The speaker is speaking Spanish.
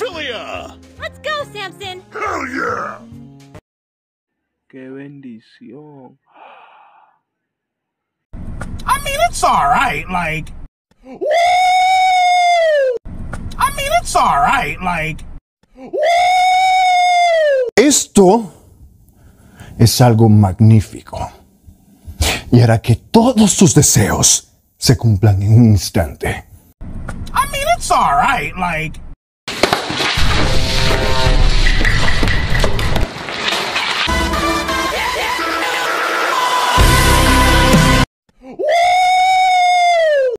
Filia! Let's go, Samson! Hell yeah! ¡Qué bendición! I mean, it's alright, like... Woo! I mean, it's alright, like... Woo! Esto es algo magnífico. Y hará que todos tus deseos se cumplan en un instante. I mean, it's alright, like...